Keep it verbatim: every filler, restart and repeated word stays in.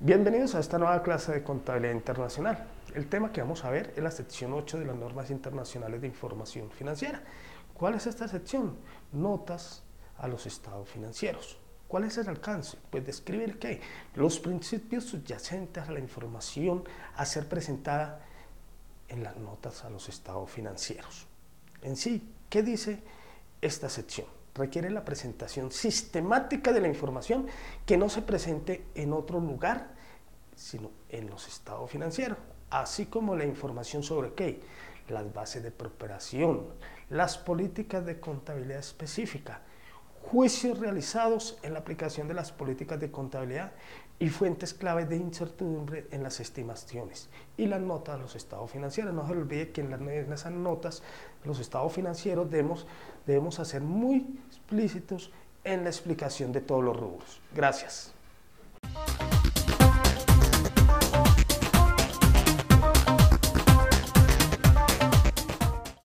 Bienvenidos a esta nueva clase de Contabilidad Internacional. El tema que vamos a ver es la sección ocho de las normas internacionales de información financiera. ¿Cuál es esta sección? Notas a los estados financieros. ¿Cuál es el alcance? Pues describir que los principios subyacentes a la información a ser presentada en las notas a los estados financieros. En sí, ¿qué dice esta sección? Requiere la presentación sistemática de la información que no se presente en otro lugar, sino en los estados financieros, así como la información sobre qué, las bases de preparación, las políticas de contabilidad específica, juicios realizados en la aplicación de las políticas de contabilidad y fuentes claves de incertidumbre en las estimaciones y las notas de los estados financieros. No se olvide que en, las, en esas notas de los estados financieros debemos, debemos hacer muy explícitos en la explicación de todos los rubros. Gracias.